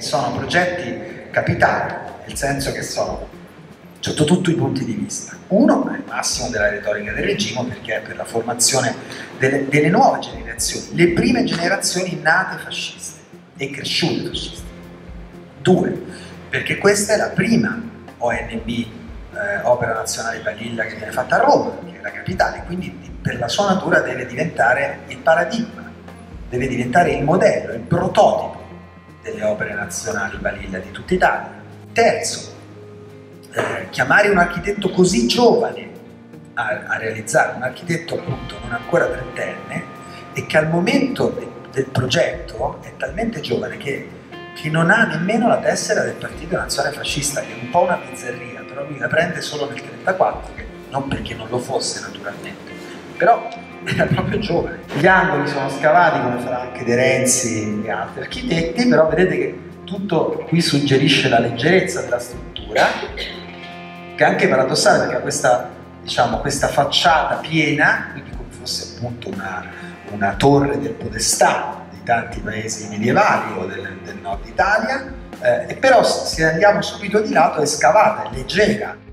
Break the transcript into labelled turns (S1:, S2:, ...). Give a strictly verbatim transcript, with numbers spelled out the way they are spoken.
S1: sono progetti capitali, nel senso che sono sotto tutti i punti di vista. Uno è il massimo della retorica del regime, perché è per la formazione delle, delle nuove generazioni, le prime generazioni nate fasciste e cresciute fasciste. Due, perché questa è la prima O N B, eh, Opera Nazionale Balilla, che viene fatta a Roma, che è la capitale, quindi per la sua natura deve diventare il paradigma, deve diventare il modello, il prototipo delle opere nazionali Balilla di tutta Italia. Terzo, eh, chiamare un architetto così giovane a, a realizzare, un architetto appunto non ancora trentenne, e che al momento de, del progetto è talmente giovane che, che non ha nemmeno la tessera del Partito Nazionale Fascista, che è un po' una bizzarria, però lui la prende solo nel trentaquattro, che non perché non lo fosse naturalmente, però era proprio giovane. Gli angoli sono scavati, come farà anche De Renzi e altri architetti, però vedete che tutto qui suggerisce la leggerezza della struttura, che è anche paradossale, perché ha questa, diciamo, questa facciata piena, quindi come fosse appunto una, una torre del podestà di tanti paesi medievali o del, del nord Italia, eh, e però se andiamo subito di lato è scavata, è leggera.